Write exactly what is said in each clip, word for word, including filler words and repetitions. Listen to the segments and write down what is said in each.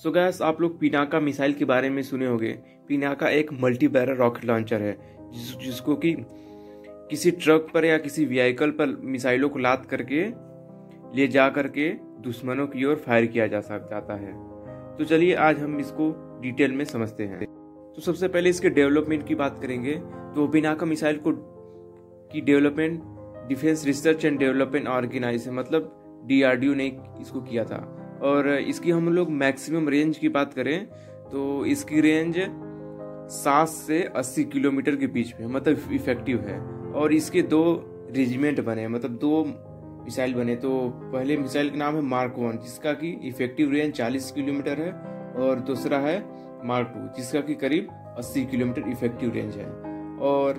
सो gas, आप लोग Pinaka missile के बारे में सुने होंगे। पिनाका एक मल्टी बैरल रॉकेट लॉन्चर है जिस, जिसको कि किसी ट्रक पर या किसी व्हीकल पर मिसाइलों को लाद करके ले जा करके दुश्मनों की ओर फायर किया जा जाता है। तो चलिए आज हम इसको डिटेल में समझते हैं। तो सबसे पहले इसके डेवलपमेंट की बात करेंगे। तो पिनाका मिसाइल को की development defence research and development organisation मतलब डी आर डी ओ ने इसको किया था। और इसकी हम लोग मैक्सिमम रेंज की बात करें तो इसकी रेंज सात से अस्सी किलोमीटर के बीच में मतलब इफेक्टिव है। और इसके दो रेजिमेंट बने, मतलब दो मिसाइल बने। तो पहले मिसाइल का नाम है मार्क वन जिसका कि इफेक्टिव रेंज चालीस किलोमीटर है, और दूसरा है मार्क टू जिसका कि करीब अस्सी किलोमीटर इफेक्टिव रेंज है। और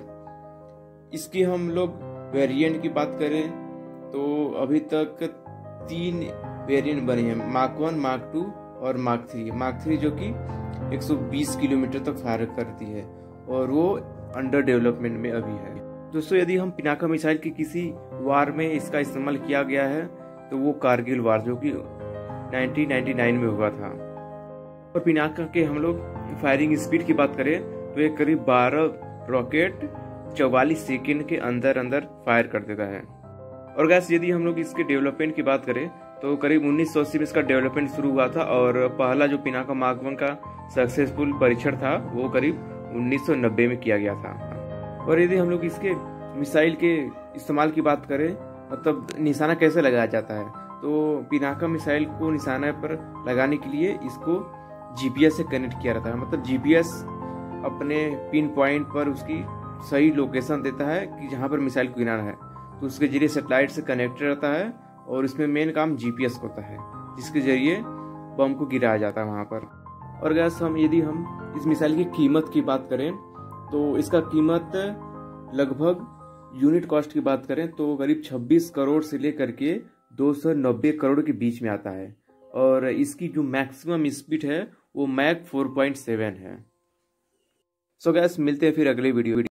इसकी हम लोग वेरिएंट की बात करें तो अभी तक तीन वेरिएंट बने हैं, मार्क वन, मार्क टू और मार्क थ्री। मार्क थ्री जो कि एक सौ बीस किलोमीटर तक फायर करती है और वो अंडर डेवलपमेंट में अभी है। दोस्तों, यदि हम पिनाका मिसाइल की किसी वार में इसका इस्तेमाल किया गया है तो वो कारगिल वार जो कि उन्नीस सौ निन्यानवे में हुआ था। और पिनाका के हम लोग फायरिंग स्पीड की बात करें तो ये करीब बारह रॉकेट चौवालीस सेकेंड के अंदर अंदर फायर कर देता है। और गैस, यदि हम लोग इसके डेवलपमेंट की बात करें तो करीब उन्नीस सौ अस्सी में इसका डेवलपमेंट शुरू हुआ था। और पहला जो पिनाका मार्क वन का सक्सेसफुल परीक्षण था वो करीब उन्नीस सौ नब्बे में किया गया था। और यदि हम लोग इसके मिसाइल के इस्तेमाल की बात करें मतलब निशाना कैसे लगाया जाता है, तो पिनाका मिसाइल को निशाना पर लगाने के लिए इसको जी पी एस से कनेक्ट किया रहता है। मतलब जी पी एस अपने पिन पॉइंट पर उसकी सही लोकेशन देता है कि जहाँ पर मिसाइल को गिराना है, तो उसके जरिए सैटेलाइट से कनेक्ट रहता है। और इसमें मेन काम जी पी एस होता है जिसके जरिए बम को गिराया जाता है वहाँ पर। और गैस, हम यदि हम इस मिसाइल की कीमत की बात करें तो इसका कीमत लगभग यूनिट कॉस्ट की बात करें तो करीब छब्बीस करोड़ से लेकर के दो सौ नब्बे करोड़ के बीच में आता है। और इसकी जो मैक्सिमम स्पीड है वो मैक फोर पॉइंट सेवन है। सो गैस, मिलते हैं फिर अगले वीडियो